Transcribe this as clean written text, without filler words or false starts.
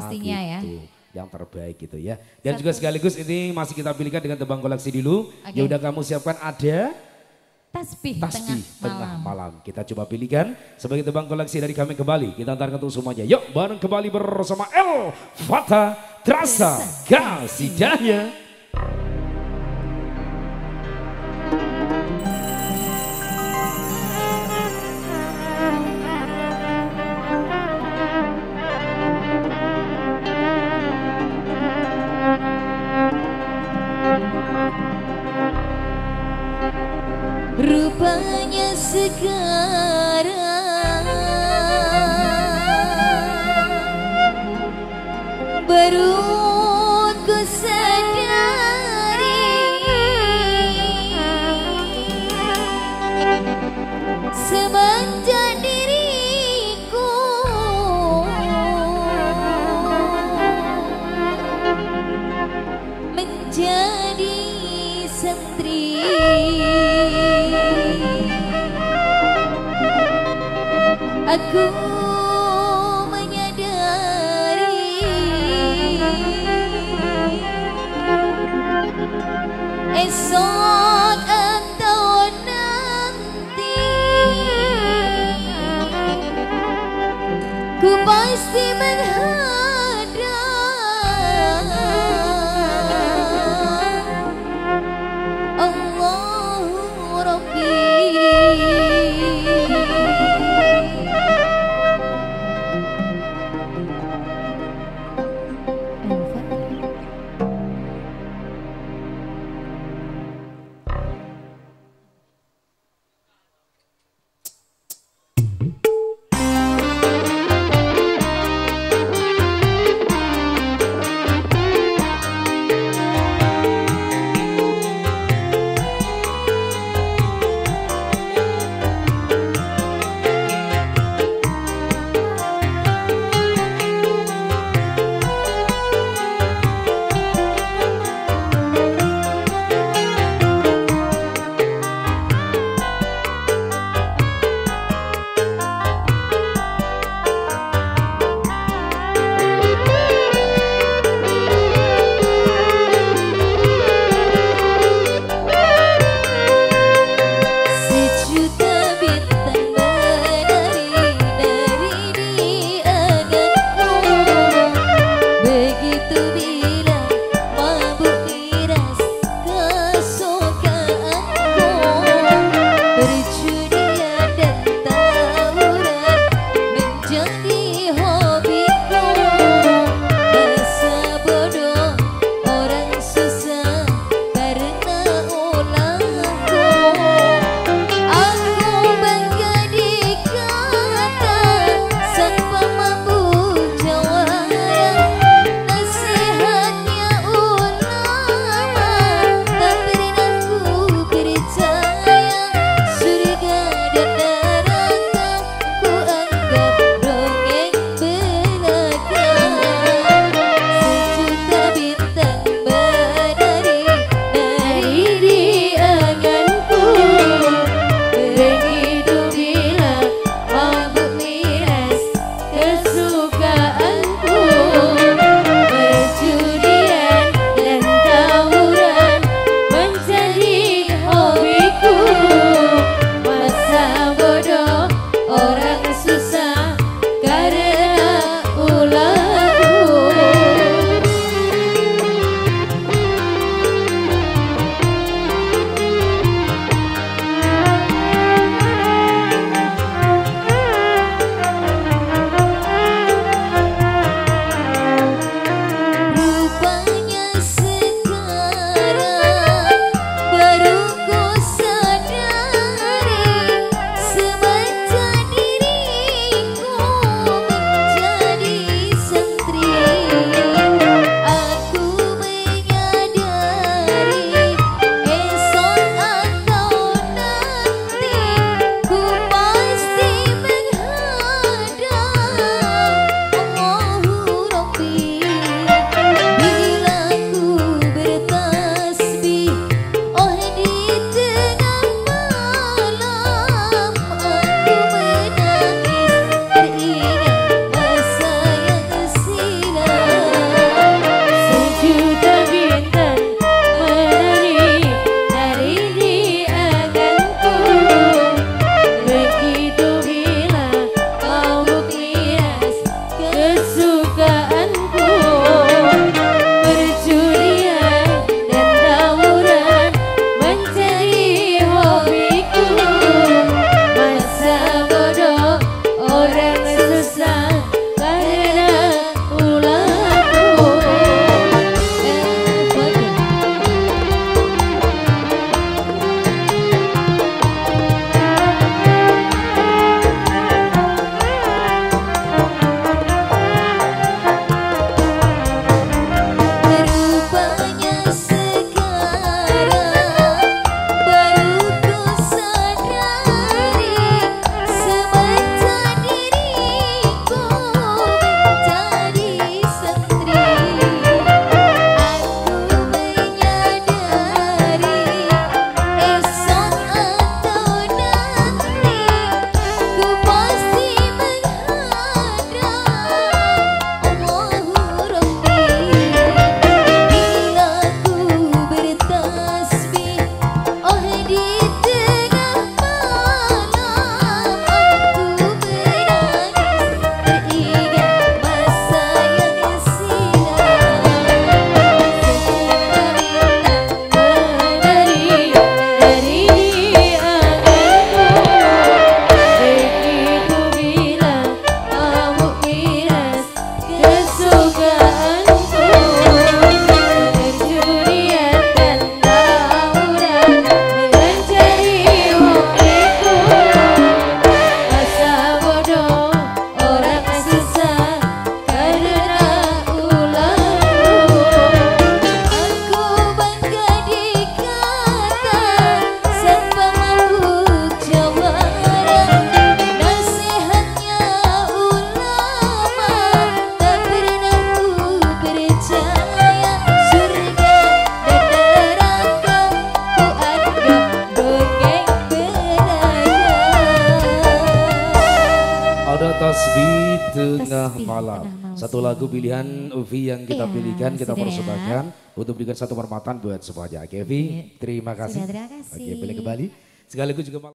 pastinya ya. Gitu. Yang terbaik gitu ya. Dan juga sekaligus ini masih kita pilihkan dengan tebang koleksi dulu. Ya udah kamu siapkan ada Tasbih tengah malam. Kita coba pilihkan sebagai tebang koleksi dari kami kembali. Kita antarkan untuk semuanya. Yuk bareng kembali bersama El Fata Terasa Kasihnya. Rupanya sekarang baru ku sadari semenjak diriku menjadi santri. Aku menyadari esok atau nanti ku pasti menghadap Allah Rabbi. semalam. mau Satu lagu pilihan Uvi yang kita Iya, pilihkan, kita sudah ya. persembahkan untuk berikan satu permatan buat semuanya. Kevi, terima kasih. Sudah, terima kasih. Oke, boleh kembali. Sekaligus juga